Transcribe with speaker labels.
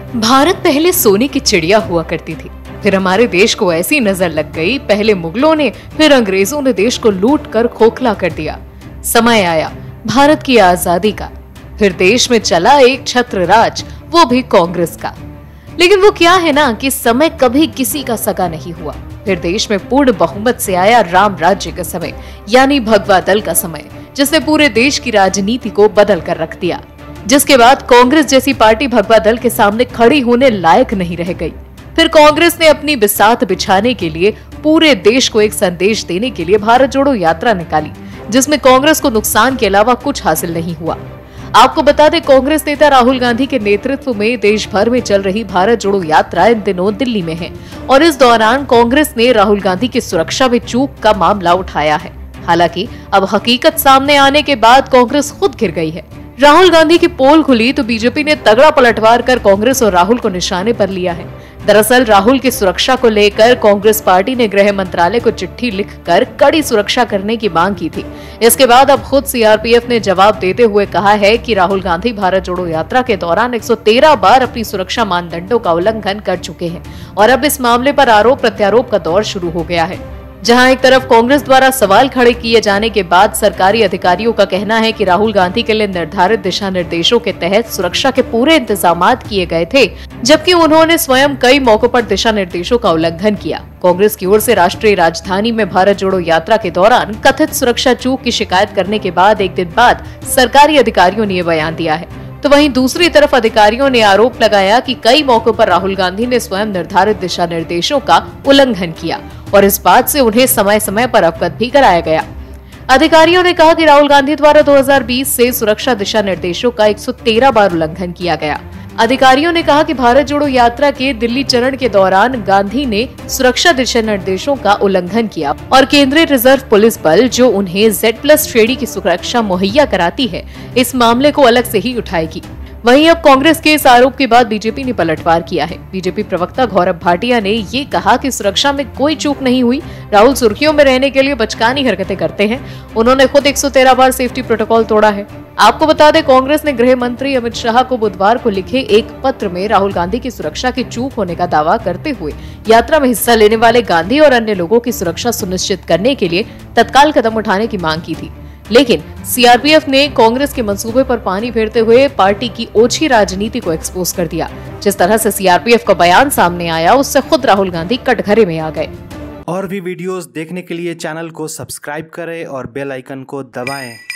Speaker 1: भारत पहले सोने की चिड़िया हुआ करती थी, फिर हमारे देश को ऐसी नजर लग गई, पहले मुगलों ने फिर अंग्रेजों ने देश को लूट कर खोखला कर दिया। समय आया भारत की आजादी का, फिर देश में चला एक छत्र राज, वो भी कांग्रेस का। लेकिन वो क्या है ना कि समय कभी किसी का सगा नहीं हुआ। फिर देश में पूर्ण बहुमत से आया राम राज्य का समय, यानी भगवा दल का समय, जिसने पूरे देश की राजनीति को बदल कर रख दिया। जिसके बाद कांग्रेस जैसी पार्टी भगवा दल के सामने खड़ी होने लायक नहीं रह गई। फिर कांग्रेस ने अपनी बिसात बिछाने के लिए पूरे देश को एक संदेश देने के लिए भारत जोड़ो यात्रा निकाली, जिसमें कांग्रेस को नुकसान के अलावा कुछ हासिल नहीं हुआ। आपको बता दें, कांग्रेस नेता राहुल गांधी के नेतृत्व में देश भर में चल रही भारत जोड़ो यात्रा इन दिनों दिल्ली में है और इस दौरान कांग्रेस ने राहुल गांधी की सुरक्षा में चूक का मामला उठाया है। हालांकि अब हकीकत सामने आने के बाद कांग्रेस खुद घिर गई है। राहुल गांधी की पोल खुली तो बीजेपी ने तगड़ा पलटवार कर कांग्रेस और राहुल को निशाने पर लिया है। दरअसल राहुल की सुरक्षा को लेकर कांग्रेस पार्टी ने गृह मंत्रालय को चिट्ठी लिखकर कड़ी सुरक्षा करने की मांग की थी। इसके बाद अब खुद सीआरपीएफ ने जवाब देते हुए कहा है कि राहुल गांधी भारत जोड़ो यात्रा के दौरान 113 बार अपनी सुरक्षा मानदंडों का उल्लंघन कर चुके हैं और अब इस मामले पर आरोप प्रत्यारोप का दौर शुरू हो गया है। जहां एक तरफ कांग्रेस द्वारा सवाल खड़े किए जाने के बाद सरकारी अधिकारियों का कहना है कि राहुल गांधी के लिए निर्धारित दिशा निर्देशों के तहत सुरक्षा के पूरे इंतजामात किए गए थे, जबकि उन्होंने स्वयं कई मौकों पर दिशा निर्देशों का उल्लंघन किया। कांग्रेस की ओर से राष्ट्रीय राजधानी में भारत जोड़ो यात्रा के दौरान कथित सुरक्षा चूक की शिकायत करने के बाद एक दिन बाद सरकारी अधिकारियों ने यह बयान दिया है। तो वहीं दूसरी तरफ अधिकारियों ने आरोप लगाया कि कई मौकों पर राहुल गांधी ने स्वयं निर्धारित दिशा निर्देशों का उल्लंघन किया और इस बात से उन्हें समय समय पर अवगत भी कराया गया। अधिकारियों ने कहा कि राहुल गांधी द्वारा 2020 से सुरक्षा दिशा निर्देशों का 113 बार उल्लंघन किया गया। अधिकारियों ने कहा कि भारत जोड़ो यात्रा के दिल्ली चरण के दौरान गांधी ने सुरक्षा दिशा निर्देशों का उल्लंघन किया और केंद्रीय रिजर्व पुलिस बल, जो उन्हें Z+ श्रेणी की सुरक्षा मुहैया कराती है, इस मामले को अलग से ही उठाएगी। वहीं अब कांग्रेस के इस आरोप के बाद बीजेपी ने पलटवार किया है। बीजेपी प्रवक्ता गौरव भाटिया ने ये कहा कि सुरक्षा में कोई चूक नहीं हुई, राहुल सुर्खियों में रहने के लिए बचकानी हरकतें करते हैं। उन्होंने खुद 113 बार सेफ्टी प्रोटोकॉल तोड़ा है। आपको बता दें, कांग्रेस ने गृह मंत्री अमित शाह को बुधवार को लिखे एक पत्र में राहुल गांधी की सुरक्षा की चूक होने का दावा करते हुए यात्रा में हिस्सा लेने वाले गांधी और अन्य लोगों की सुरक्षा सुनिश्चित करने के लिए तत्काल कदम उठाने की मांग की थी। लेकिन सीआरपीएफ ने कांग्रेस के मंसूबे पर पानी फेरते हुए पार्टी की ओछी राजनीति को एक्सपोज कर दिया। जिस तरह से सीआरपीएफ का बयान सामने आया, उससे खुद राहुल गांधी कटघरे में आ गए।
Speaker 2: और भी वीडियोस देखने के लिए चैनल को सब्सक्राइब करें और बेल आइकन को दबाएं।